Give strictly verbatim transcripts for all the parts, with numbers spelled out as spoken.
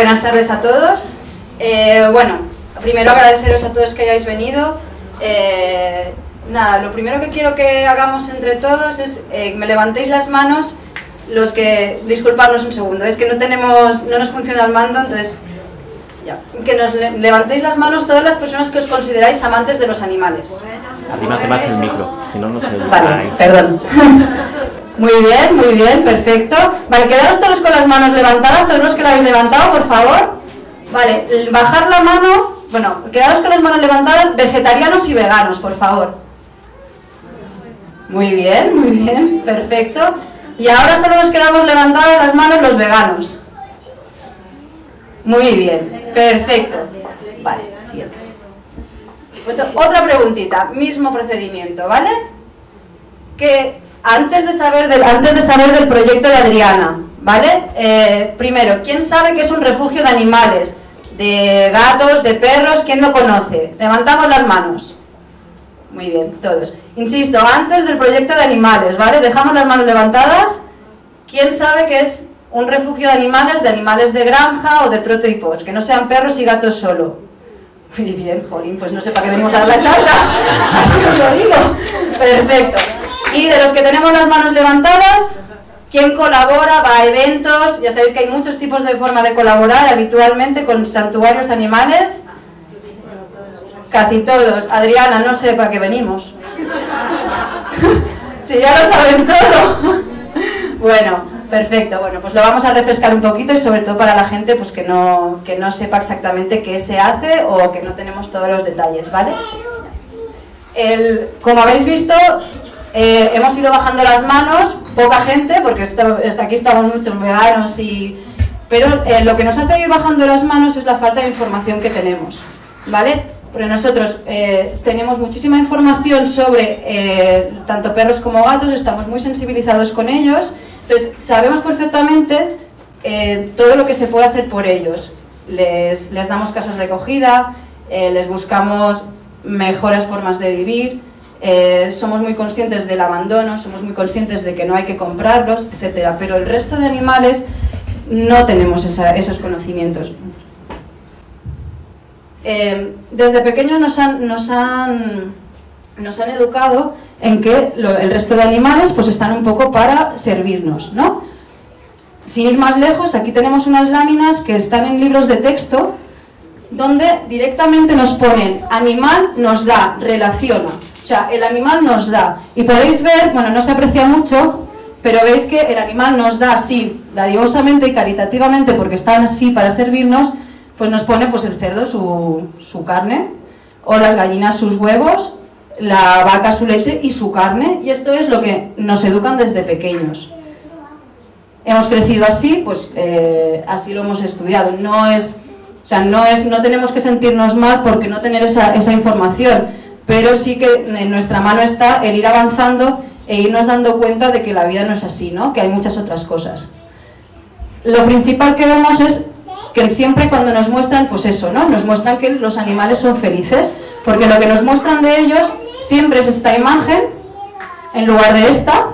Buenas tardes a todos. Eh, bueno, primero agradeceros a todos que hayáis venido. Eh, nada, lo primero que quiero que hagamos entre todos es eh, me levantéis las manos los que... Disculpadnos un segundo, es que no tenemos, no nos funciona el mando, entonces... Ya. Que nos le levantéis las manos todas las personas que os consideráis amantes de los animales. Arrímate más el micro, si no, no se oye. Vale, Ay. perdón. Muy bien, muy bien, perfecto. Vale, quedaros todos con las manos levantadas, todos los que la habéis levantado, por favor. Vale, bajar la mano, bueno, quedaros con las manos levantadas, vegetarianos y veganos, por favor. Muy bien, muy bien, perfecto. Y ahora solo nos quedamos levantadas las manos los veganos. Muy bien, perfecto. Vale, siguiente. Pues otra preguntita, mismo procedimiento, ¿vale? Que antes de saber del, antes de saber del proyecto de Adriana, ¿vale? Eh, primero, ¿quién sabe qué es un refugio de animales? De gatos, de perros, ¿quién lo conoce? Levantamos las manos. Muy bien, todos. Insisto, antes del proyecto de animales, ¿vale? Dejamos las manos levantadas. ¿Quién sabe qué es un refugio de animales, de animales de granja o de trote y post? Que no sean perros y gatos solo. Muy bien, jolín, pues no sé para qué venimos a dar la charla. Así os lo digo. Perfecto. Y de los que tenemos las manos levantadas, ¿quién colabora, va a eventos? Ya sabéis que hay muchos tipos de forma de colaborar habitualmente con santuarios animales. Casi todos. Adriana, no sé para qué venimos. Si ya lo saben todo. Bueno, perfecto. Bueno, pues lo vamos a refrescar un poquito y sobre todo para la gente pues que no, que no sepa exactamente qué se hace o que no tenemos todos los detalles, ¿vale? El, como habéis visto, eh, hemos ido bajando las manos, poca gente, porque esto, hasta aquí estamos muchos veganos y... Pero eh, lo que nos hace ir bajando las manos es la falta de información que tenemos, ¿vale? Porque nosotros eh, tenemos muchísima información sobre eh, tanto perros como gatos, estamos muy sensibilizados con ellos, entonces sabemos perfectamente eh, todo lo que se puede hacer por ellos. Les, les damos casas de acogida, eh, les buscamos mejores formas de vivir, eh, somos muy conscientes del abandono, somos muy conscientes de que no hay que comprarlos, etcétera. Pero el resto de animales no tenemos esa, esos conocimientos. Eh, desde pequeños nos han, nos han, nos han educado en que lo, el resto de animales pues están un poco para servirnos, ¿no? Sin ir más lejos, aquí tenemos unas láminas que están en libros de texto donde directamente nos ponen animal nos da, relaciona, o sea, el animal nos da, y podéis ver, bueno, no se aprecia mucho, pero veis que el animal nos da así, dadivosamente y caritativamente, porque están así para servirnos, pues nos pone pues el cerdo su, su carne, o las gallinas sus huevos, la vaca su leche y su carne, y esto es lo que nos educan desde pequeños. Hemos crecido así, pues eh, así lo hemos estudiado. No es, o sea, no es, no tenemos que sentirnos mal porque no tener esa, esa información, pero sí que en nuestra mano está el ir avanzando e irnos dando cuenta de que la vida no es así, ¿no? Que hay muchas otras cosas. Lo principal que vemos es que siempre cuando nos muestran, pues eso, ¿no? Nos muestran que los animales son felices, porque lo que nos muestran de ellos siempre es esta imagen, en lugar de esta,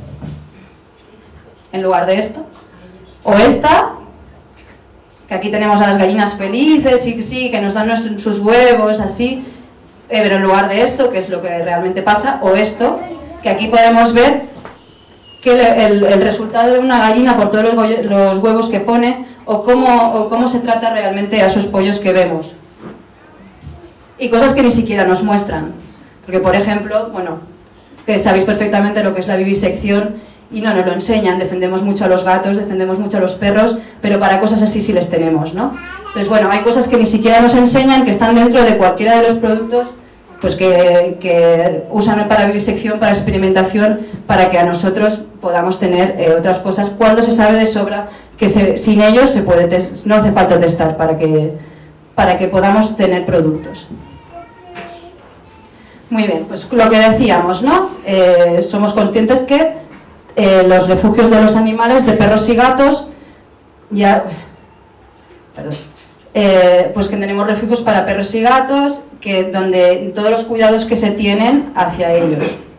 en lugar de esta, o esta, que aquí tenemos a las gallinas felices, y sí, que nos dan sus huevos, así, eh, pero en lugar de esto, que es lo que realmente pasa, o esto, que aquí podemos ver que el, el, el resultado de una gallina por todos los, los huevos que pone, o cómo, o cómo se trata realmente a esos pollos que vemos. Y cosas que ni siquiera nos muestran. Porque, por ejemplo, bueno, que sabéis perfectamente lo que es la vivisección y no nos lo enseñan. Defendemos mucho a los gatos, defendemos mucho a los perros, pero para cosas así sí les tenemos, ¿no? Entonces, bueno, hay cosas que ni siquiera nos enseñan, que están dentro de cualquiera de los productos pues que, que usan para vivisección, para experimentación, para que a nosotros podamos tener eh, otras cosas, cuando se sabe de sobra que se, sin ellos se puede no hace falta testar para que, para que podamos tener productos. Muy bien, pues lo que decíamos, ¿no? Eh, somos conscientes que eh, los refugios de los animales, de perros y gatos, ya... Perdón. Eh, pues que tenemos refugios para perros y gatos, que donde todos los cuidados que se tienen hacia ellos.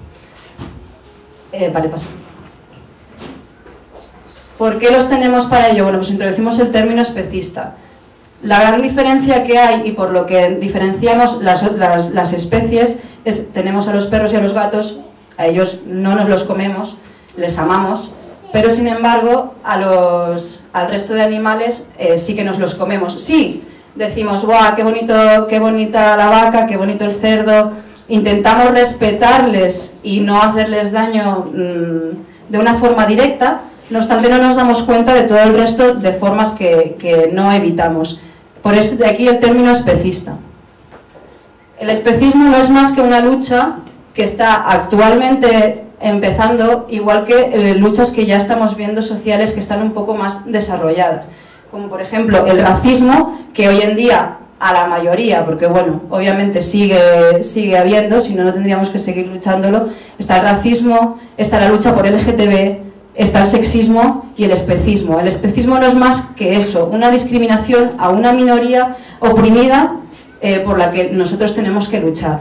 Eh, vale, pasa. ¿Por qué los tenemos para ello? Bueno, pues introducimos el término especista. La gran diferencia que hay, y por lo que diferenciamos las, las, las especies, es tenemos a los perros y a los gatos, a ellos no nos los comemos, les amamos, pero sin embargo a los, al resto de animales eh, sí que nos los comemos. Sí, decimos, ¡guau, qué bonito, qué bonita la vaca, qué bonito el cerdo! Intentamos respetarles y no hacerles daño mmm, de una forma directa, no obstante no nos damos cuenta de todo el resto de formas que, que no evitamos. Por eso de aquí el término especista. El especismo no es más que una lucha que está actualmente empezando, igual que eh, luchas que ya estamos viendo sociales que están un poco más desarrolladas, como por ejemplo el racismo, que hoy en día a la mayoría, porque bueno, obviamente sigue, sigue habiendo, si no, no tendríamos que seguir luchándolo, está el racismo, está la lucha por L G T B, está el sexismo y el especismo. El especismo no es más que eso, una discriminación a una minoría oprimida eh, por la que nosotros tenemos que luchar.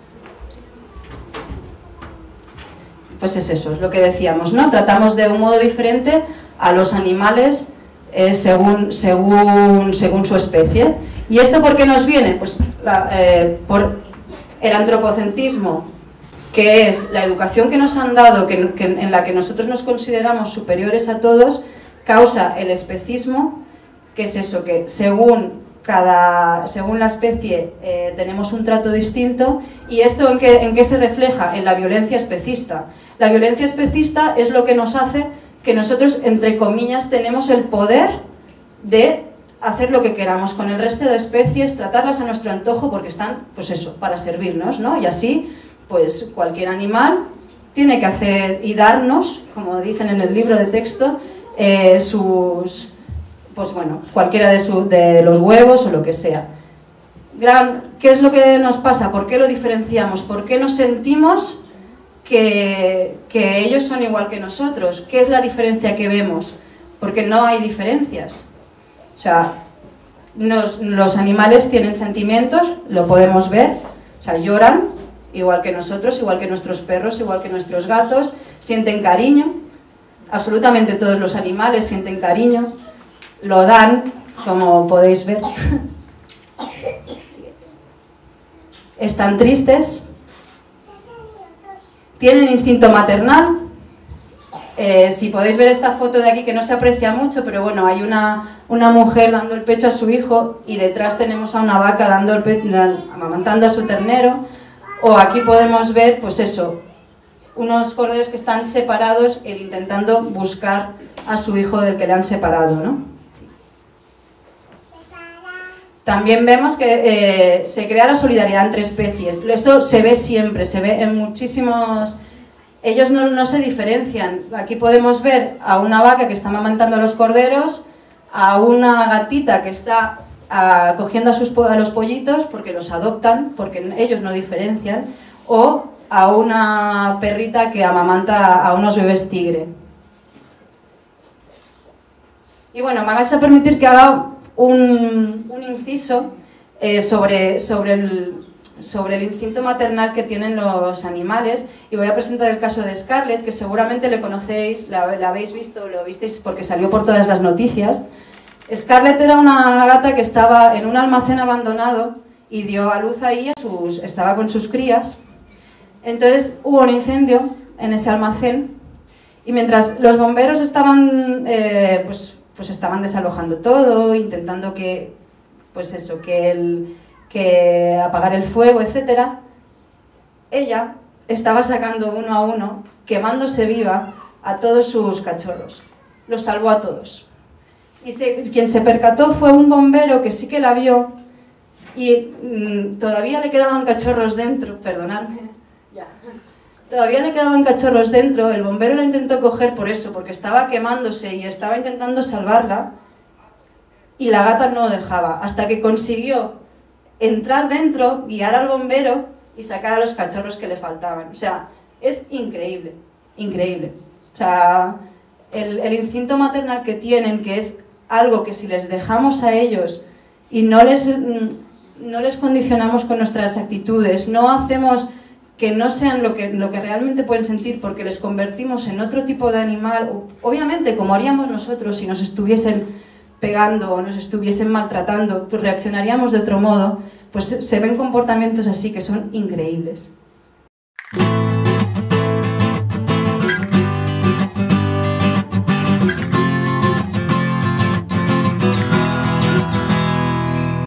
Pues es eso, es lo que decíamos, ¿no? Tratamos de un modo diferente a los animales eh, según, según, según su especie. ¿Y esto por qué nos viene? Pues la, eh, por el antropocentrismo, que es la educación que nos han dado, que, que, en la que nosotros nos consideramos superiores a todos, causa el especismo, que es eso, que según, cada, según la especie eh, tenemos un trato distinto. ¿Y esto en qué, en qué se refleja? En la violencia especista. La violencia especista es lo que nos hace que nosotros, entre comillas, tenemos el poder de hacer lo que queramos con el resto de especies, tratarlas a nuestro antojo, porque están, pues eso, para servirnos, ¿no? Y así, pues cualquier animal tiene que hacer y darnos, como dicen en el libro de texto, eh, sus, pues bueno, cualquiera de, su, de los huevos o lo que sea. Gran, ¿qué es lo que nos pasa? ¿Por qué lo diferenciamos? ¿Por qué nos sentimos que, que ellos son igual que nosotros? ¿Qué es la diferencia que vemos? Porque no hay diferencias. O sea, nos, los animales tienen sentimientos, lo podemos ver, o sea, lloran, igual que nosotros, igual que nuestros perros, igual que nuestros gatos, sienten cariño, absolutamente todos los animales sienten cariño, lo dan, como podéis ver. Están tristes, tienen instinto maternal. Eh, si podéis ver esta foto de aquí, que no se aprecia mucho, pero bueno, hay una, una mujer dando el pecho a su hijo y detrás tenemos a una vaca dando el pe amamantando a su ternero. O aquí podemos ver, pues eso, unos corderos que están separados e intentando buscar a su hijo del que le han separado, ¿no? Sí. También vemos que eh, se crea la solidaridad entre especies. Esto se ve siempre, se ve en muchísimos... Ellos no, no se diferencian. Aquí podemos ver a una vaca que está amamantando a los corderos, a una gatita que está a, cogiendo a, sus, a los pollitos porque los adoptan, porque ellos no diferencian, o a una perrita que amamanta a unos bebés tigre. Y bueno, me vais a permitir que haga un, un inciso eh, sobre, sobre el... sobre el instinto maternal que tienen los animales, y voy a presentar el caso de Scarlett, que seguramente le conocéis, la, la habéis visto, lo visteis porque salió por todas las noticias. Scarlett era una gata que estaba en un almacén abandonado y dio a luz ahí, a sus, estaba con sus crías. Entonces hubo un incendio en ese almacén y mientras los bomberos estaban, eh, pues, pues estaban desalojando todo, intentando que, pues eso, que el... que apagar el fuego, etcétera, ella estaba sacando uno a uno, quemándose viva a todos sus cachorros. Los salvó a todos. Y se, quien se percató fue un bombero que sí que la vio y mmm, todavía le quedaban cachorros dentro, perdonadme, ya. Todavía le quedaban cachorros dentro, el bombero la intentó coger por eso, porque estaba quemándose y estaba intentando salvarla, y la gata no dejaba, hasta que consiguió entrar dentro, guiar al bombero y sacar a los cachorros que le faltaban. O sea, es increíble, increíble. O sea, el, el instinto maternal que tienen, que es algo que si les dejamos a ellos y no les, no les condicionamos con nuestras actitudes, no hacemos que no sean lo que, lo que realmente pueden sentir porque les convertimos en otro tipo de animal, obviamente como haríamos nosotros si nos estuviesen pegando o nos estuviesen maltratando, pues reaccionaríamos de otro modo, pues se ven comportamientos así que son increíbles.